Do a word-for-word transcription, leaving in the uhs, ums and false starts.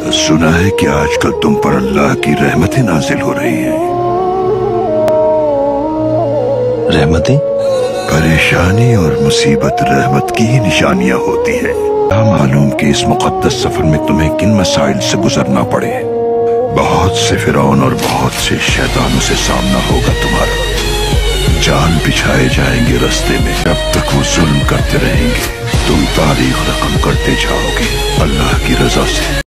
सुना है कि आजकल तुम पर अल्लाह की रहमतें नाजिल हो रही हैं। रहमतें? परेशानी और मुसीबत रहमत की ही निशानियां होती है। क्या मालूम कि इस मुकद्दस सफर में तुम्हें किन मसाइल से गुजरना पड़े। बहुत से फिरौन और बहुत से शैतानों से सामना होगा तुम्हारा। जाल बिछाए जाएंगे रास्ते में। जब तक वो जुल्म करते रहेंगे तुम तारीख रकम करते जाओगे अल्लाह की रजा से।